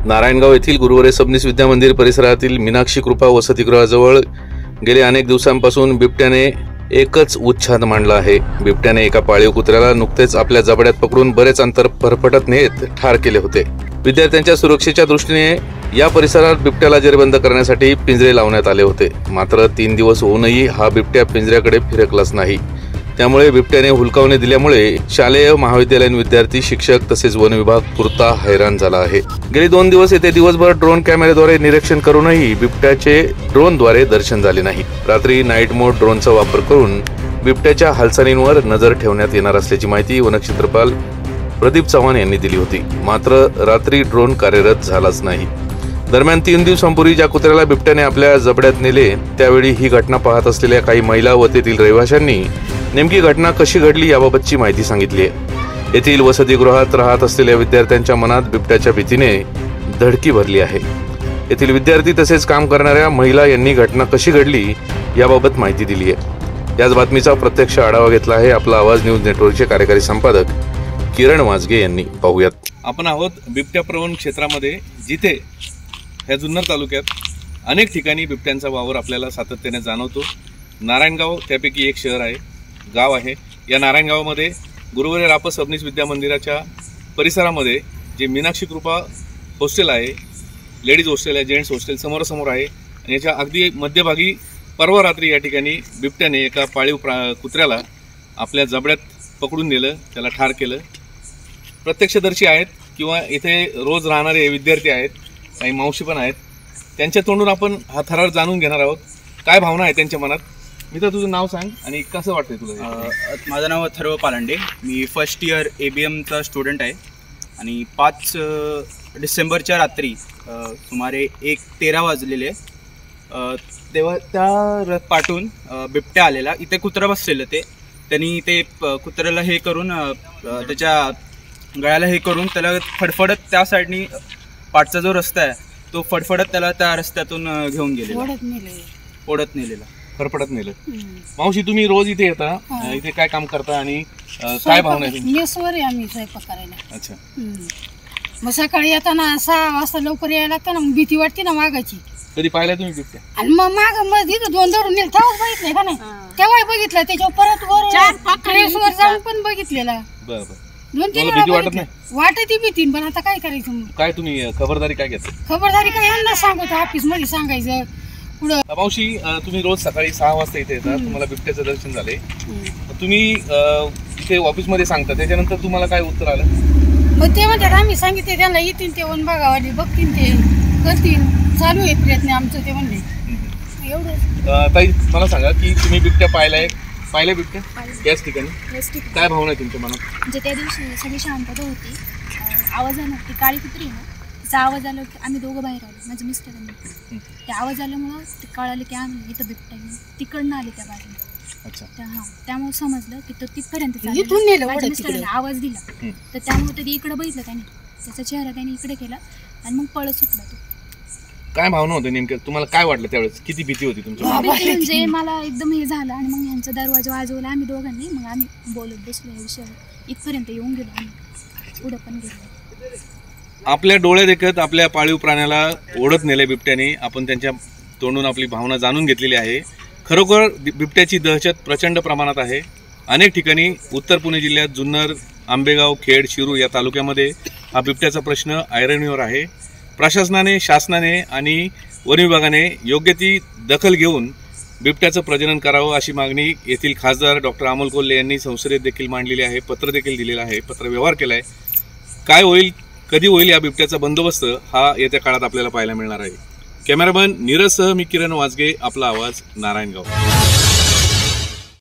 नारायणगाव येथील गुरुवारे सबनीस विद्या मंदिर परिसरातील मीनाक्षी कृपा वसतिगृहाजवळ गेले अनेक दिवसांपासून बिबट्याने एकच उच्छाद मांडला आहे। बिबट्याने एका पाळीव कुत्र्याला नुकतेच आपल्या जबड्यात पकडून बरेच अंतर फरफटत नेत ठार केले होते। विद्यार्थ्यांच्या सुरक्षेच्या दृष्टीने या परिसरात बिबट्याला जेरबंद करण्यासाठी पिंजरे लावण्यात आले होते। मात्र 3 दिवस होऊनही हा बिबट्या पिंजऱ्याकडे फिरकलाच नाही। त्यामुळे बिबट्याने हुलकावणी दिल्यामुळे शालेय महाविद्यालयीन विद्यार्थी, शिक्षक तसेच वन विभाग पुरता हैराण झाला आहे। गेली 2 दिवस येथे दिवसभर ड्रोन कॅमेऱ्याद्वारे निरीक्षण करूनही बिबट्याचे ड्रोनद्वारे दर्शन झाले नाही। रात्री नाईट मोड ड्रोनचा वापर करून बिबट्याच्या हालचालींवर नजर ठेवण्यात येणार असल्याची माहिती वनक्षेत्रपाल प्रदीप चव्हाण यांनी दिली होती। मात्र रात्री ड्रोन कार्यरत झालाच नाही। दरम्यान 3 दिवसांपूर्वी ज्या कुत्र्याला बिबट्याने आपल्या जबड्यात नेले त्यावेळी ही घटना पाहत असलेल्या काही महिला व तेथील रहिवाशांनी नेमकी घटना कशी घडली याबाबतची माहिती सांगितली आहे। येथील वसतिगृहात राहत असलेल्या विद्यार्थ्यांच्या मनात बिबट्याच्या भीतीने धडकी भरली आहे। येथील विद्यार्थी तसेच काम करणाऱ्या महिला यांनी घटना कशी घडली याबाबत माहिती दिली आहे। याच बातमीचा प्रत्यक्ष आढावा घेतला आहे आपला आवाज न्यूज नेटवर्कचे कार्यकारी संपादक किरण वाजगे यांनी। पाहूयात। आपण आहोत बिबट्या प्रवण क्षेत्रामध्ये, जिथे ह्या जुन्नर तालुक्यात अनेक ठिकाणी बिबट्यांचा वावर आपल्याला सातत्याने जाणवतो। नारायणगाव त्यापैकी एक शहर आहे, गाव आहे। या नारायणगावामध्ये गुरुवारे राप सबनीस विद्या मंदिराच्या परिसरामध्ये जे मीनाक्षी कृपा हॉस्टेल आहे, लेडीज हॉस्टेल आहे, जेंट्स हॉस्टेल समोरासमोर आहे आणि याच्या अगदी मध्यभागी परवा रात्री या ठिकाणी बिबट्याने एका पाळीव कुत्र्याला आपल्या जबड्यात पकडून नेलं, त्याला ठार केलं। प्रत्यक्षदर्शी आहेत किंवा इथे रोज राहणारे विद्यार्थी आहेत, काही मावशी पण आहेत, त्यांच्या तोंडून आपण हा थरार जाणून घेणार आहोत। काय भावना आहे त्यांच्या मनात? मित्र, तुझं नाव सांग आणि कसं वाटतंय तुला? माझं नाव अथर्व पालांडे, मी फर्स्ट इयर ABMचा स्टुडंट आहे आणि 5 डिसेंबरच्या रात्री सुमारे 1:13 वाजलेले तेव्हा त्या पाठून बिबट्या आलेला। इथे कुत्रा बसलेलं, त्यांनी ते कुत्र्याला हे करून त्याच्या गळ्याला हे करून त्याला फडफडत त्या साईडनी पाठचा जो रस्ता आहे तो फडफडत त्याला त्या रस्त्यातून घेऊन गेलेला, ओढत नेलेला, फरफडत नेलं। मावशी, तुम्ही रोज इथे येता, इथे काय काम करता आणि काय भावना आहे? मेसवर आहे आम्ही स्वयंपाक करायला। अच्छा। मग सकाळी येताना 6 वाजता लवकर यायला लागतं ना, मग भीती वाटते ना मागायची। कधी पाहिलाय तुम्ही बिबट्या? आणि मग माग इथं 2 धरून नेल तेव्हाच बघितलंय का नाही? तेव्हा बघितलं, त्याच्यावर परत वर जाऊन पण बघितलेला। बरं, 2-3 भीती वाटत नाही? वाटती भीती, पण आता काय करायचं? मग काय तुम्ही खबरदारी काय घेता? खबरदारी काय यांना सांगतो, ऑफिस मध्ये सांगायचं पुढं। मावशी, तुम्ही रोज सकाळी 6 वाजता इथे येता, तुम्हाला बिबट्याचं दर्शन झाले, तुम्ही इथे ऑफिस मध्ये सांगता, त्याच्यानंतर तुम्हाला काय उत्तर आलं? मग ते म्हणतात आम्ही सांगितले त्यांना, येतील ते वन बघावाले, बघतील, ते करतील, चालू आहे प्रयत्न आमचं, ते म्हणले एवढं। ताई, मला सांगा की तुम्ही बिबट्या पाहिलाय बिबट्या याच ठिकाणी? काय भावना आहे तुमच्या मनात? म्हणजे त्या दिवशी सगळी शांतता होती, आवाज आला, ती काळी कुत्री ना, तिचा आवाज आला की आम्ही दोघं बाहेर आलो, माझे मिस्टर आणि ते आवाज आल्यामुळं ते कळालं की आम्ही इथं बिबट्या तिकडनं आले त्या बाजूला। अच्छा। त्यामुळे समजलं की तो तिथपर्यंत आवाज दिला, तर त्यामुळे तरी इकडे बघितलं त्याने, त्याचा चेहरा त्याने इकडे केला आणि मग पळत सुटला तो। काय भावना होती नेमक्या? तुम्हाला काय वाटलं त्यावेळेस? किती भीती होती तुमच्या? म्हणजे मला एकदम हे झालं आणि मग ह्यांचा दरवाजा वाजवला आम्ही दोघांनी, मग आम्ही बोलत बसलो या विषयावर, इथपर्यंत येऊन गेलो आम्ही, पुढं पण गेलो। आपल्या डोळे देखत आपल्या पाळीव प्राण्याला ओढत नेले बिबट्याने, आपण त्यांच्या तोंडून आपली भावना जाणून घेतलेली आहे। खरोखर बिबट्याची दहशत प्रचंड प्रमाणात आहे। अनेक ठिकाणी उत्तर पुणे जिल्ह्यात जुन्नर, आंबेगाव, खेड, शिरूर या तालुक्यामध्ये हा बिबट्याचा प्रश्न ऐरणीवर आहे। प्रशासनाने, शासनाने आणि वन विभागाने योग्य ती दखल घेऊन बिबट्याचं प्रजनन करावं अशी मागणी येथील खासदार डॉक्टर अमोल कोल्हे यांनी संसदेत देखील मांडलेली आहे, पत्र देखील दिलेलं आहे, पत्रव्यवहार केला आहे। काय होईल, कधी होईल या बिबट्याचा बंदोबस्त हा येत्या काळात आपल्याला पाहायला मिळणार आहे। कॅमेरामन नीरजसह मी किरण वाजगे, आपला आवाज, नारायणगाव।